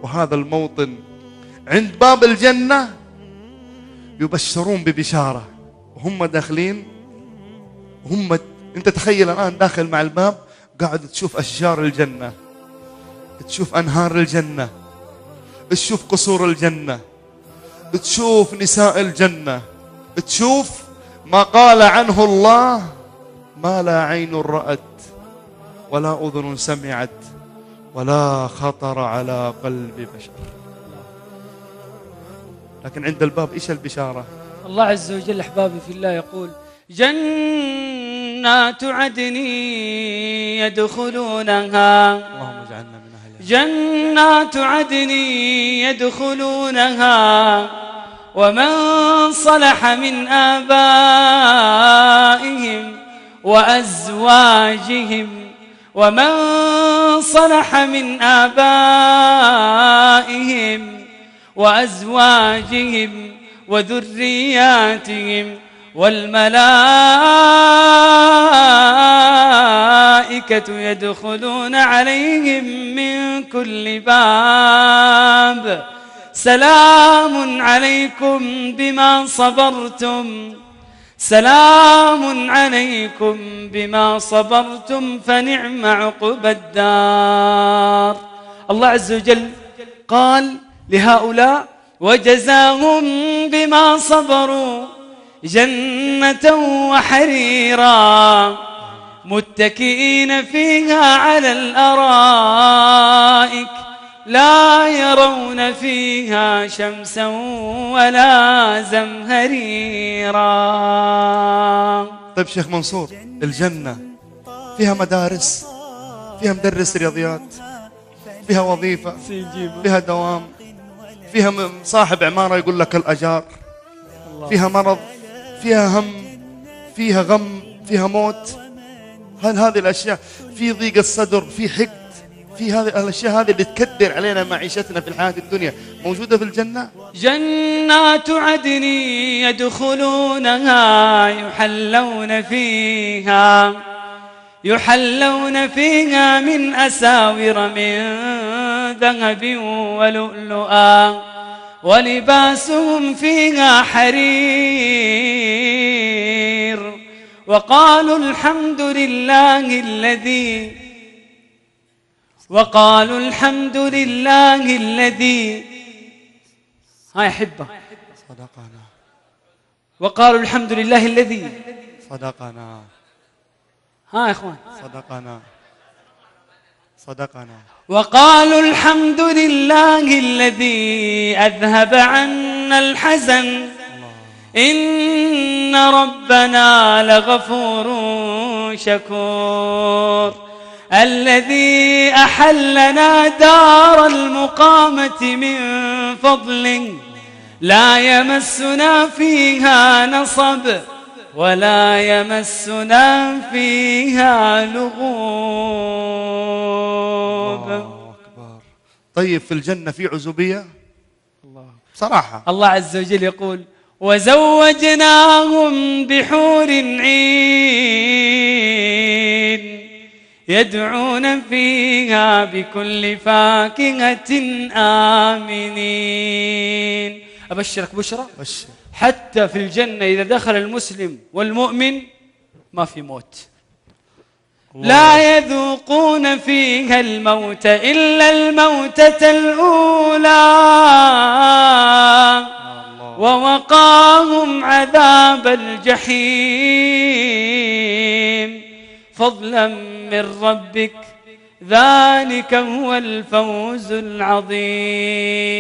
وهذا الموطن عند باب الجنة يبشرون ببشارة وهم داخلين. انت تخيل الآن داخل مع الباب قاعد تشوف أشجار الجنة، تشوف أنهار الجنة، تشوف قصور الجنة، تشوف نساء الجنة، تشوف ما قال عنه الله ما لا عين رأت ولا أذن سمعت ولا خطر على قلب بشر. لكن عند الباب إيش البشارة؟ الله عز وجل أحبابي في الله يقول: جنات عدن يدخلونها، اللهم اجعلنا من أهلها، جنات عدن يدخلونها ومن صلح من آبائهم وأزواجهم وذرياتهم والملائكة يدخلون عليهم من كل باب سلام عليكم بما صبرتم، سلام عليكم بما صبرتم فنعم عقبى الدار. الله عز وجل قال لهؤلاء: وجزاهم بما صبروا جنة وحريرا متكئين فيها على الأرائك لا يرون فيها شمسا ولا زمهريرا. طيب شيخ منصور، الجنة فيها مدارس، فيها مدرس رياضيات، فيها وظيفة، فيها دوام، فيها صاحب عمارة يقول لك الأجار، فيها مرض، فيها هم، فيها غم، فيها موت. هل هذه الأشياء في ضيق الصدر، في حقد، في هذه الأشياء هذه اللي تكدر علينا معيشتنا في الحياة الدنيا موجودة في الجنة؟ جنات عدن يدخلونها يحلون فيها من أساور من ذهب ولؤلؤا ولباسهم فيها حرير وقالوا الحمد لله الذي هاي حبة صدقنا، وقالوا الحمد لله الذي صدقنا، ها يا إخوان صدقنا، وقالوا الحمد لله الذي أذهب عنا الحزن إن ربنا لغفور شكور الذي أحلنا دار المقامة من فضله لا يمسنا فيها نصب ولا يمسنا فيها لغوب. الله أكبر. طيب في الجنة في عزوبية؟ بصراحة الله عز وجل يقول: وزوجناهم بحور عين يدعون فيها بكل فاكهة آمنين. أبشرك بشرى، حتى في الجنة إذا دخل المسلم والمؤمن ما في موت، لا يذوقون فيها الموت إلا الموتة الأولى ووقاهم عذاب الجحيم فضلا من ربك ذلك هو الفوز العظيم.